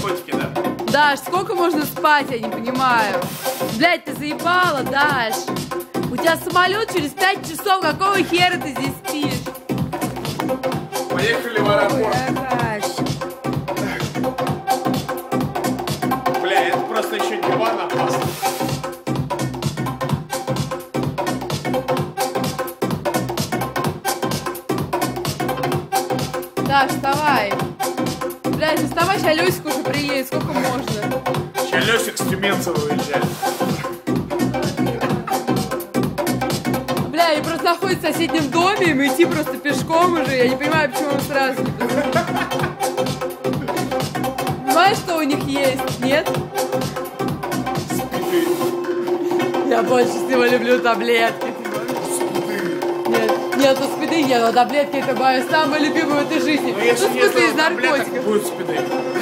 наркотики, да? Даш, сколько можно спать, я не понимаю. Блядь, ты заебала, Даш. У тебя самолет через 5 часов, какого хера ты здесь спишь? Поехали в аэропорт. Бля, это просто еще диван опасно. Даш, вставай. Блядь, ну вставай, сейчас Лёсик уже приедет, сколько можно? Сейчас Лёсик с Тюменцева уезжает. Бля, они просто находятся в соседнем доме, и мы идти просто пешком уже, я не понимаю, почему он сразу не позвонил. Понимаешь, что у них есть, нет? Спиды. Я больше всего люблю таблетки. Нет, спиды нет, но таблетки это моя самая любимая в этой жизни. Но если в нет смысле из таблеток, наркотиков. будут спиды.